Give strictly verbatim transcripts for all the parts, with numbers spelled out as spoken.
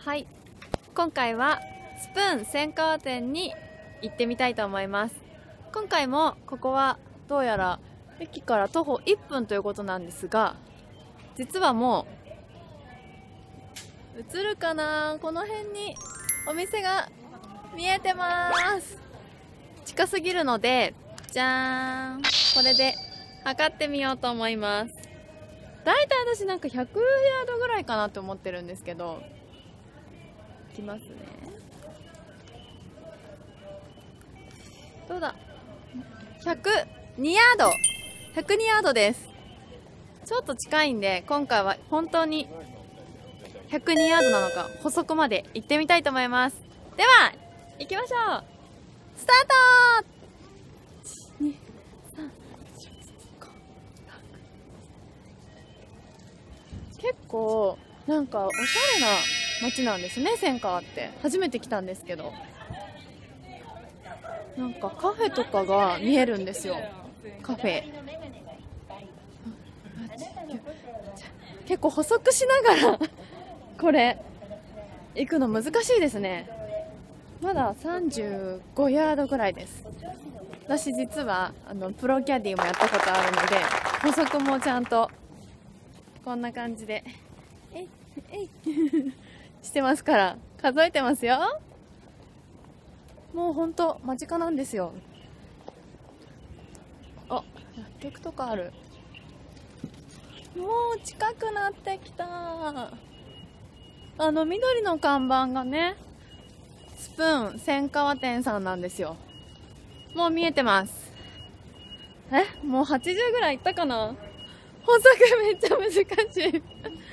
はい、今回はスプーン千川店に行ってみたいと思います。今回もここはどうやら駅から徒歩いっぷんということなんですが、実はもう映るかな、この辺にお店が見えてます。近すぎるのでじゃーん、これで測ってみようと思います。だいたい私なんかひゃくヤードぐらいかなって思ってるんですけど、いきますね。どうだ、ひゃくにヤード、ひゃくにヤードです。ちょっと近いんで今回は本当にひゃくにヤードなのか補足まで行ってみたいと思います。では行きましょう。スタート。結構なんかおしゃれな街なんですね、千川って。初めて来たんですけど、なんかカフェとかが見えるんですよ。カフェ結構補足しながらこれ行くの難しいですね。まださんじゅうごヤードぐらいです。私実はあのプロキャディもやったことあるので、補足もちゃんとこんな感じでえいえいしてますから、数えてますよ。もうほんと間近なんですよ。あ、薬局とかある。もう近くなってきた。あの緑の看板がね、スプーン千川店さんなんですよ。もう見えてます。え、もうはちじゅうぐらいいったかな。補足めっちゃ難しい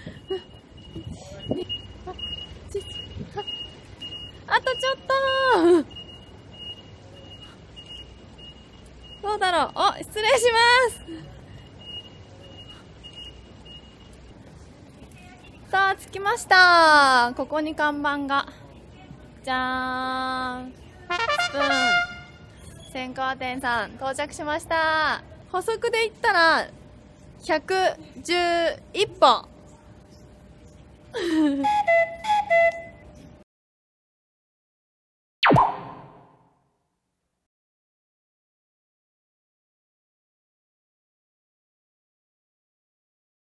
あとちょっと。どうだろう。お、失礼します。さあ着きました。ここに看板がじゃーん、スプーン千川店さん到着しました。補足で言ったらひゃくじゅういっぽん